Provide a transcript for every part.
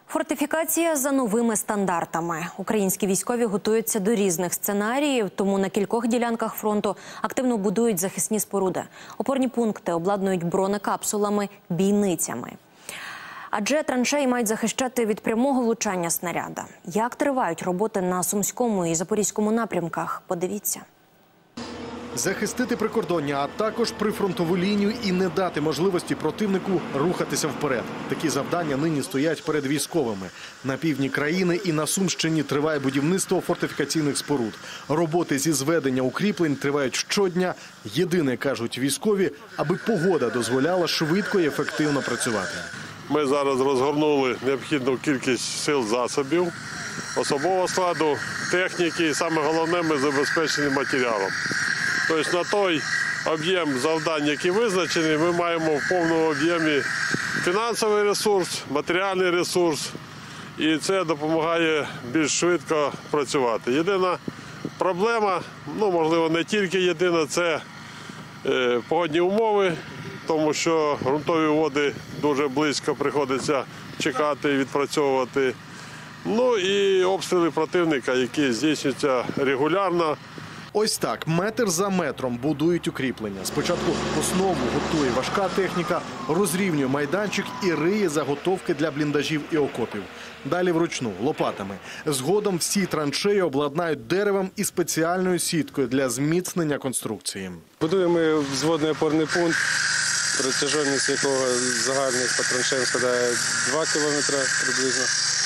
Фортифікація за новими стандартами. Українські військові готуються до різних сценаріїв, тому на кількох ділянках фронту активно будують захисні споруди. Опорні пункти обладнують бронекапсулами, бійницями. Адже траншеї мають захищати від прямого влучання снаряда. Як тривають роботи на Сумському і Запорізькому напрямках? Подивіться. Захистити прикордоння, а також прифронтову лінію і не дати можливості противнику рухатися вперед. Такі завдання нині стоять перед військовими. На півдні країни і на Сумщині триває будівництво фортифікаційних споруд. Роботи зі зведення укріплень тривають щодня. Єдине, кажуть військові, аби погода дозволяла швидко і ефективно працювати. Ми зараз розгорнули необхідну кількість сил засобів, особового складу, техніки і, саме головне, ми забезпечені матеріалом. Тобто на той об'єм завдань, які визначені, ми маємо в повному об'ємі фінансовий ресурс, матеріальний ресурс, і це допомагає більш швидко працювати. Єдина проблема, можливо, не тільки єдина, це погодні умови, тому що ґрунтові води дуже близько приходиться чекати і відпрацьовувати. Ну і обстріли противника, які здійснюються регулярно. Ось так, метр за метром будують укріплення. Спочатку основу готує важка техніка, розрівнює майданчик і риє заготовки для бліндажів і окопів. Далі вручну, лопатами. Згодом всі траншеї обладнають деревом і спеціальною сіткою для зміцнення конструкції. Будуємо взводний опорний пункт, протяжність якого загальних по траншеям складає 2 кілометри приблизно.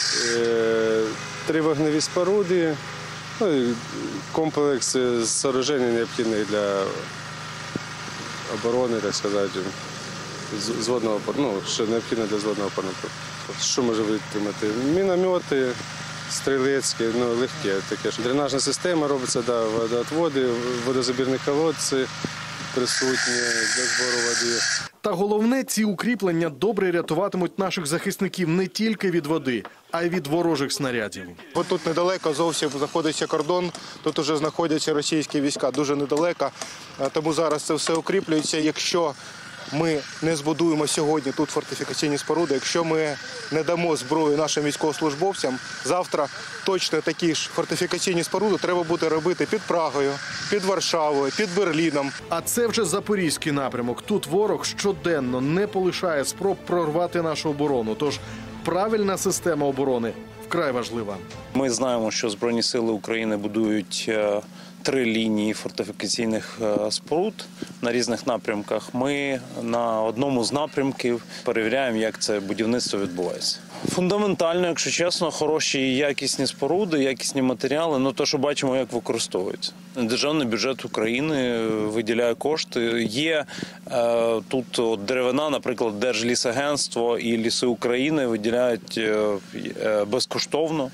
3 вогневі споруди. Комплекс сооружень необхідних для оборони, так сказати, зводного опорного, що необхідно для зводного опорного. Що може витримати? Міномети, стрілецькі, легкі. Таке. Дренажна система робиться, водоотводи, водозабірні колодці присутні для збору води. Та головне, ці укріплення добре рятуватимуть наших захисників не тільки від води, а й від ворожих снарядів. Ось тут недалеко зовсім знаходиться кордон, тут вже знаходяться російські війська, дуже недалеко, тому зараз це все укріплюється. Якщо ми не збудуємо сьогодні тут фортифікаційні споруди, якщо ми не дамо зброю нашим військовослужбовцям, завтра точно такі ж фортифікаційні споруди треба буде робити під Прагою, під Варшавою, під Берліном. А це вже Запорізький напрямок. Тут ворог щоденно не полишає спроб прорвати нашу оборону. Тож правильна система оборони вкрай важлива. Ми знаємо, що Збройні сили України будують 3 лінії фортифікаційних споруд на різних напрямках. Ми на одному з напрямків перевіряємо, як це будівництво відбувається. Фундаментально, якщо чесно, хороші і якісні споруди, якісні матеріали, то, що бачимо, як використовуються. Державний бюджет України виділяє кошти. Є тут деревина, наприклад, Держлісагентство і Ліси України виділяють безкоштовно.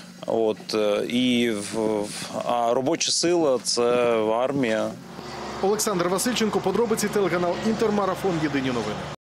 А робоча сила – це армія. Олександр Васильченко, подробиці, телеканал «Інтермарафон», єдині новини.